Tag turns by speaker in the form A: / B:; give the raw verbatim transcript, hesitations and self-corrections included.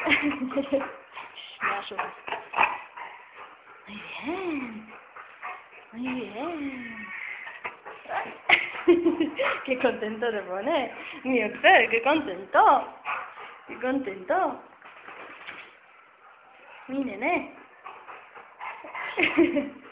A: Me asusta. Muy bien. Muy bien. Qué contento te pone. Mi Fer, qué contento. Qué contento. Mi nene.